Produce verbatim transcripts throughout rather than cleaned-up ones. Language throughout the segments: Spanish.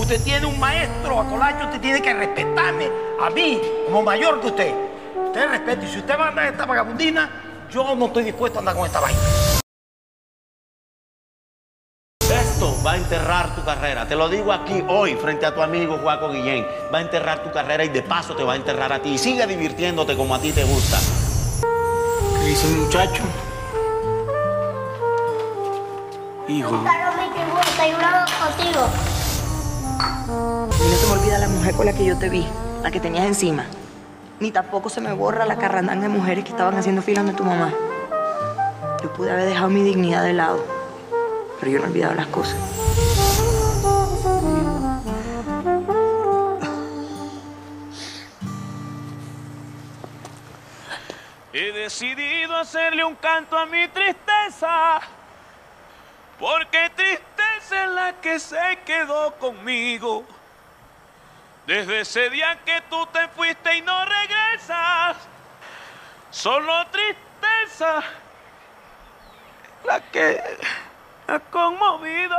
Usted tiene un maestro, Acolacho, usted tiene que respetarme a mí como mayor que usted. Usted respete. Y si usted va a andar esta vagabundina, yo no estoy dispuesto a andar con esta vaina. Esto va a enterrar tu carrera. Te lo digo aquí hoy, frente a tu amigo Juaco Guillén. Va a enterrar tu carrera y de paso te va a enterrar a ti. Y sigue divirtiéndote como a ti te gusta. ¿Qué dice el muchacho? Hijo. Estoy hablando contigo. Y no se me olvida la mujer con la que yo te vi, la que tenías encima. Ni tampoco se me borra la carrandanga de mujeres que estaban haciendo fila donde tu mamá. Yo pude haber dejado mi dignidad de lado, pero yo no he olvidado las cosas. He decidido hacerle un canto a mi tristeza, porque tristeza es la que se quedó conmigo. Desde ese día que tú te fuiste y no regresas, solo tristeza la que me ha conmovido.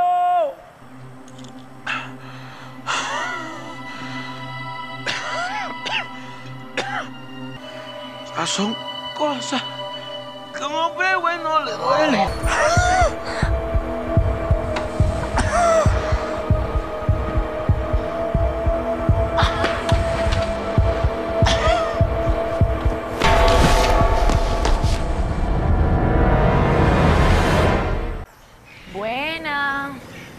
Esas son cosas que a un hombre bueno le duele. Buena.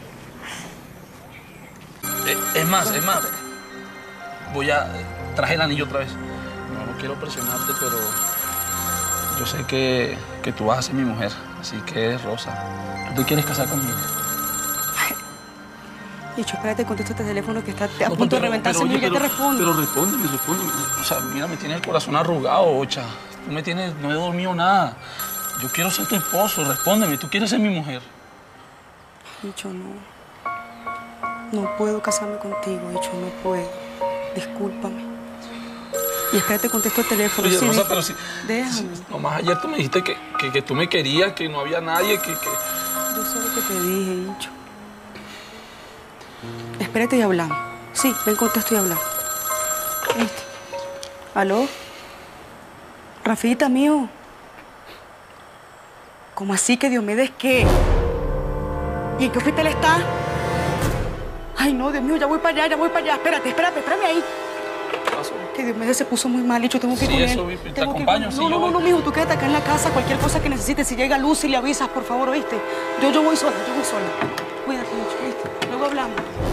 Eh, es más, es más. Voy a... Traje el anillo otra vez. No, no quiero presionarte, pero... Yo sé que, que tú vas a ser mi mujer. Así que, Rosa, ¿tú te quieres casar conmigo? Dicho, espérate, contesto este teléfono que está a No, punto pero, de reventarse. pero, oye, Ya pero, te respondo. Pero respóndeme, respóndeme. O sea, mira, me tienes el corazón arrugado, Ocha. Tú me tienes... No he dormido nada. Yo quiero ser tu esposo. Respóndeme. ¿Tú quieres ser mi mujer? Dicho, no. No puedo casarme contigo, Dicho, no puedo. Discúlpame. Y espérate, contesto el teléfono. Oye, sí, Rosa, di- pero si... Déjame. si- Nomás ayer tú me dijiste que, que, que tú me querías, que no había nadie, que... que... Yo sé lo que te dije, Dicho. Espérate y hablamos. Sí, ven, contesto y hablamos. ¿Viste? ¿Aló? Rafita, mío. ¿Cómo así que Diomedes qué? ¿Y en qué hospital está? Ay, no, Dios mío, ya voy para allá, ya voy para allá. Espérate, espérate, espérame ahí. ¿Qué pasó? Que Diomedes se puso muy mal, Dicho, tengo que ir Sí, con eso él. vi, te Tengo que ir acompaño, con- sí, No, yo no, no, voy. no, mijo, tú quédate acá en la casa, cualquier cosa que necesites. Si llega Lucy, le avisas, por favor, ¿oíste? Yo, yo voy sola, yo voy sola. Cuídate, Dicho, ¿viste? Luego hablamos.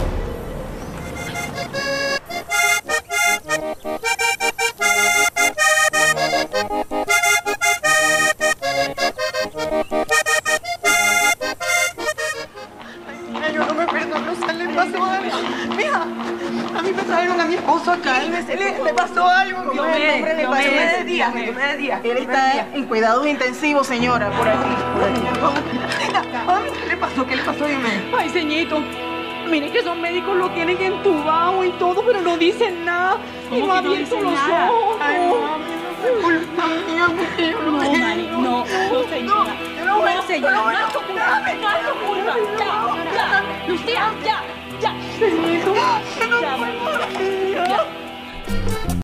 Ay, yo no me perdono, Rosa, le pasó algo. Mija, a mí me trajeron a mi esposo acá y me, le, le pasó algo. Mi hombre, hombre, le pasó de día. Él está en cuidados intensivos, señora, por aquí. Por aquí. Venga, mami, ¿qué le pasó? ¿Qué le pasó? Dime. Ay, señito. Mire que esos médicos lo tienen entubado y todo, pero no dicen nada. Y no ha abierto los ojos. Ay, mami, no fue culpa mía, porque yo no No, sé. Mari, no, no, señora. yo no voy- No, señora, yo no voy a- no es tu culpa, no es tu culpa. Ya, ya, Lucía, ya, ya. Señorito, Ya, bueno, ya.